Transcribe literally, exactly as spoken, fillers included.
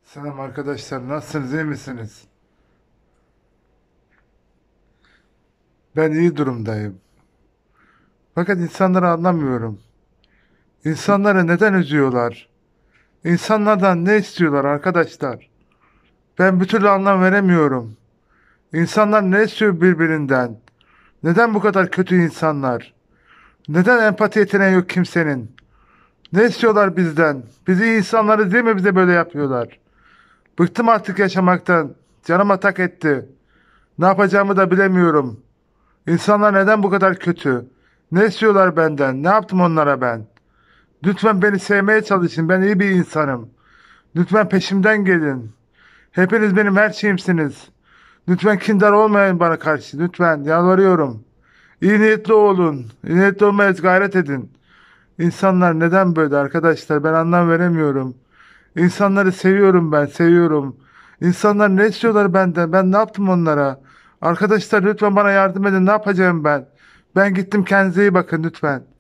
Selam arkadaşlar, nasılsınız, iyi misiniz? Ben iyi durumdayım. Fakat insanları anlamıyorum. İnsanları neden üzüyorlar? İnsanlardan ne istiyorlar arkadaşlar? Ben bir türlü anlam veremiyorum. İnsanlar ne istiyor birbirinden? Neden bu kadar kötü insanlar? Neden empati yeteneği yok kimsenin? Ne istiyorlar bizden? Biz iyi insanları değil mi bize böyle yapıyorlar? Bıktım artık yaşamaktan. Canıma tak etti. Ne yapacağımı da bilemiyorum. İnsanlar neden bu kadar kötü? Ne istiyorlar benden? Ne yaptım onlara ben? Lütfen beni sevmeye çalışın. Ben iyi bir insanım. Lütfen peşimden gelin. Hepiniz benim her şeyimsiniz. Lütfen kindar olmayın bana karşı. Lütfen yalvarıyorum. İyi niyetli olun. İyi niyetli olmaya gayret edin. İnsanlar neden böyle arkadaşlar? Ben anlam veremiyorum. İnsanları seviyorum ben, seviyorum. İnsanlar ne istiyorlar benden? Ben ne yaptım onlara? Arkadaşlar lütfen bana yardım edin. Ne yapacağım ben? Ben gittim, kendinize iyi bakın lütfen.